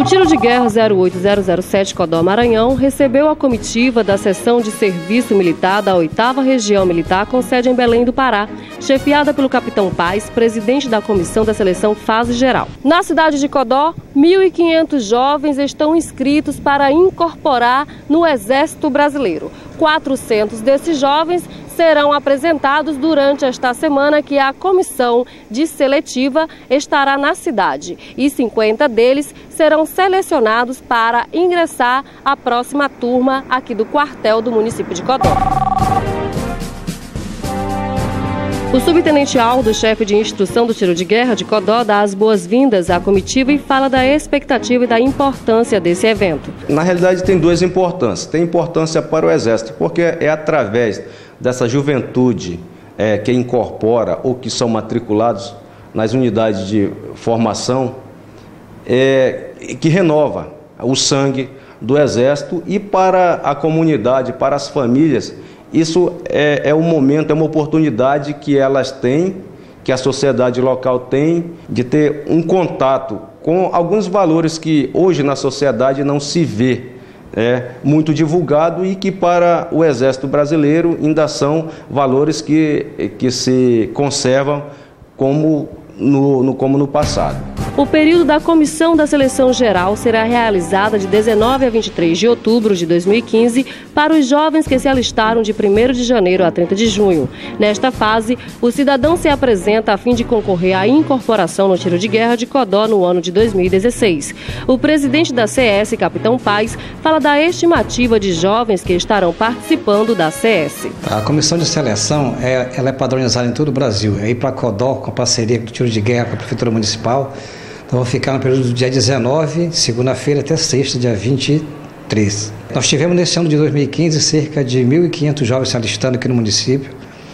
Tiro de Guerra 08007 Codó Maranhão recebeu a comitiva da Seção de Serviço Militar da 8ª Região Militar com sede em Belém do Pará, chefiada pelo Capitão Paz, presidente da Comissão da Seleção Fase Geral. Na cidade de Codó, 1.500 jovens estão inscritos para incorporar no Exército Brasileiro. 400 desses jovens serão apresentados durante esta semana que a comissão de seletiva estará na cidade e 50 deles serão selecionados para ingressar à próxima turma aqui do quartel do município de Codó. O subtenente Aldo, chefe de instrução do Tiro de Guerra de Codó, dá as boas-vindas à comitiva e fala da expectativa e da importância desse evento. Na realidade tem duas importâncias. Tem importância para o Exército, porque é através dessa juventude que incorpora ou que são matriculados nas unidades de formação, que renova o sangue do Exército, e para a comunidade, para as famílias, isso é um momento, é uma oportunidade que elas têm, que a sociedade local tem, de ter um contato com alguns valores que hoje na sociedade não se vê muito divulgado e que para o Exército Brasileiro ainda são valores que se conservam como no passado. O período da Comissão da Seleção Geral será realizada de 19 a 23 de outubro de 2015 para os jovens que se alistaram de 1º de janeiro a 30 de junho. Nesta fase, o cidadão se apresenta a fim de concorrer à incorporação no Tiro de Guerra de Codó no ano de 2016. O presidente da CS, Capitão Paz, fala da estimativa de jovens que estarão participando da CS. A comissão de seleção ela é padronizada em todo o Brasil. É ir para Codó com a parceria do Tiro de Guerra com a Prefeitura Municipal. Então, vou ficar no período do dia 19, segunda-feira, até sexta, dia 23. Nós tivemos nesse ano de 2015 cerca de 1.500 jovens se alistando aqui no município.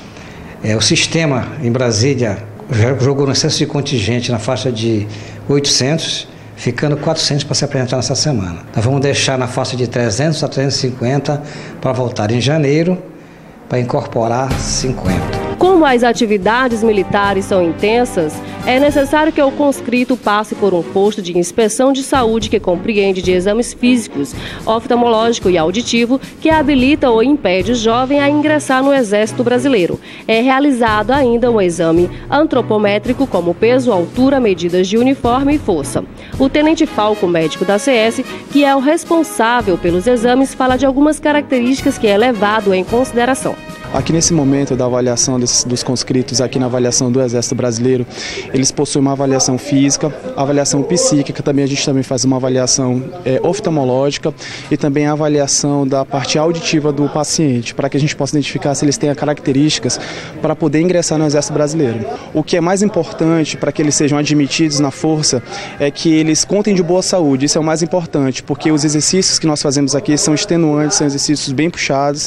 O sistema em Brasília jogou no excesso de contingente na faixa de 800, ficando 400 para se apresentar nessa semana. Nós vamos deixar na faixa de 300 a 350 para voltar em janeiro, para incorporar 50. Como as atividades militares são intensas, é necessário que o conscrito passe por um posto de inspeção de saúde que compreende de exames físicos, oftalmológico e auditivo, que habilita ou impede o jovem a ingressar no Exército Brasileiro. É realizado ainda um exame antropométrico, como peso, altura, medidas de uniforme e força. O tenente Falco, médico da CS, que é o responsável pelos exames, fala de algumas características que é levado em consideração. Aqui nesse momento da avaliação dos conscritos, aqui na avaliação do Exército Brasileiro, eles possuem uma avaliação física, avaliação psíquica, também a gente também faz uma avaliação oftalmológica e também a avaliação da parte auditiva do paciente, para que a gente possa identificar se eles têm características para poder ingressar no Exército Brasileiro. O que é mais importante para que eles sejam admitidos na força é que eles contem de boa saúde, isso é o mais importante, porque os exercícios que nós fazemos aqui são extenuantes, são exercícios bem puxados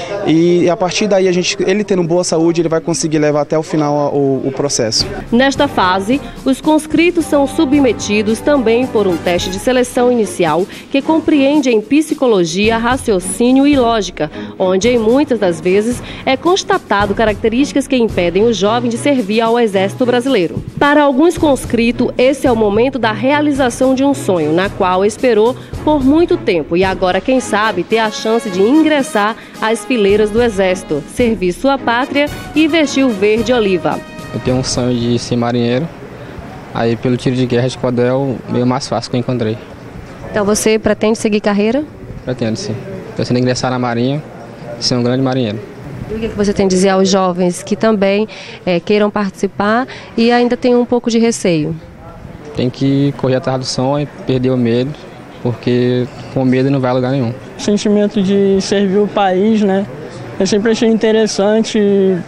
e a partir daí ele tendo boa saúde, ele vai conseguir levar até o final o processo. Nesta fase, os conscritos são submetidos também por um teste de seleção inicial que compreende em psicologia, raciocínio e lógica, onde em muitas das vezes é constatado características que impedem o jovem de servir ao Exército Brasileiro. Para alguns conscritos, esse é o momento da realização de um sonho, na qual esperou por muito tempo e agora, quem sabe, ter a chance de ingressar às fileiras do Exército, servir sua pátria e vestir o verde oliva. Eu tenho um sonho de ser marinheiro, aí pelo Tiro de Guerra de Codó é o meio mais fácil que eu encontrei. Então você pretende seguir carreira? Pretendo, sim. Pretendo ingressar na marinha e ser um grande marinheiro. E o que você tem a dizer aos jovens que também queiram participar e ainda têm um pouco de receio? Tem que correr atrás do sonho e perder o medo, porque com medo não vai a lugar nenhum. O sentimento de servir o país, né? Eu sempre achei interessante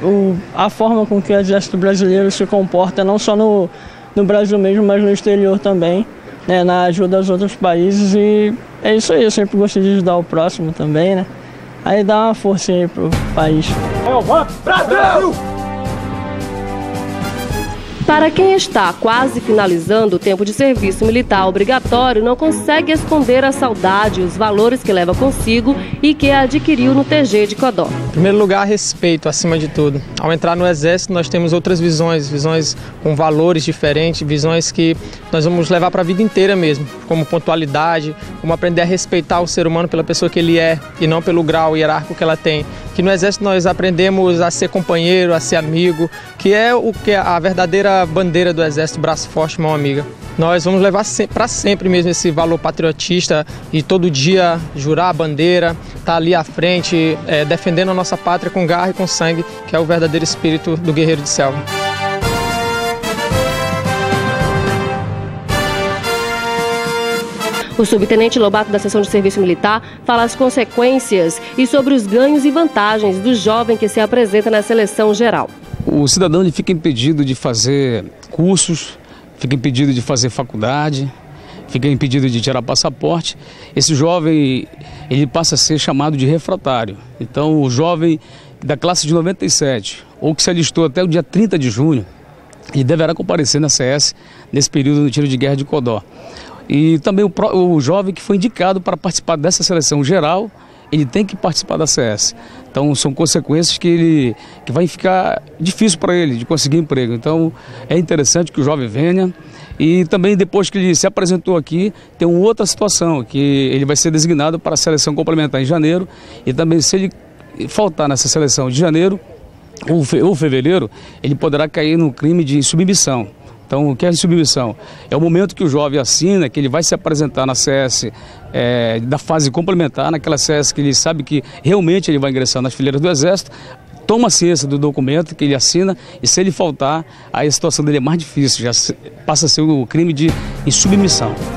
a forma com que o Exército Brasileiro se comporta, não só no Brasil mesmo, mas no exterior também, né, na ajuda aos outros países. E é isso aí, eu sempre gostei de ajudar o próximo também, né? Aí dá uma força aí pro país. Brasil! Para quem está quase finalizando o tempo de serviço militar obrigatório, não consegue esconder a saudade e os valores que leva consigo e que adquiriu no TG de Codó. Em primeiro lugar, respeito acima de tudo. Ao entrar no Exército, nós temos outras visões com valores diferentes, visões que nós vamos levar para a vida inteira mesmo, como pontualidade, como aprender a respeitar o ser humano pela pessoa que ele é e não pelo grau hierárquico que ela tem. Que no Exército nós aprendemos a ser companheiro, a ser amigo, que é a verdadeira bandeira do Exército, braço forte, mão amiga. Nós vamos levar para sempre mesmo esse valor patriotista e todo dia jurar a bandeira, estar ali à frente, defendendo a nossa pátria com garra e com sangue, que é o verdadeiro espírito do guerreiro de selva. O subtenente Lobato da Seção de Serviço Militar fala as consequências e sobre os ganhos e vantagens do jovem que se apresenta na seleção geral. O cidadão ele fica impedido de fazer cursos, fica impedido de fazer faculdade, fica impedido de tirar passaporte. Esse jovem ele passa a ser chamado de refratário. Então o jovem da classe de 97, ou que se alistou até o dia 30 de junho, ele deverá comparecer na CS nesse período no tiro de guerra de Codó. E também o jovem que foi indicado para participar dessa seleção geral, ele tem que participar da CS. Então são consequências que vai ficar difícil para ele de conseguir emprego. Então é interessante que o jovem venha. E também depois que ele se apresentou aqui, tem uma outra situação, que ele vai ser designado para a seleção complementar em janeiro. E também se ele faltar nessa seleção de janeiro ou fevereiro, ele poderá cair no crime de insubmissão. Então, o que é insubmissão? É o momento que o jovem assina, que ele vai se apresentar na CS da fase complementar, naquela CS que ele sabe que realmente ele vai ingressar nas fileiras do Exército, toma ciência do documento que ele assina e se ele faltar, aí a situação dele é mais difícil, já passa a ser o crime de insubmissão.